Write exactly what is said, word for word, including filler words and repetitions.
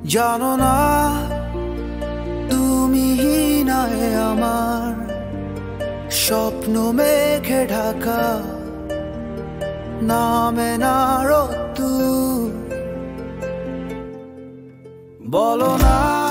জানো না তুমি নয় আমার স্বপ্ন মেঘে ঢাকা নামে না রোদ্দুর বলো না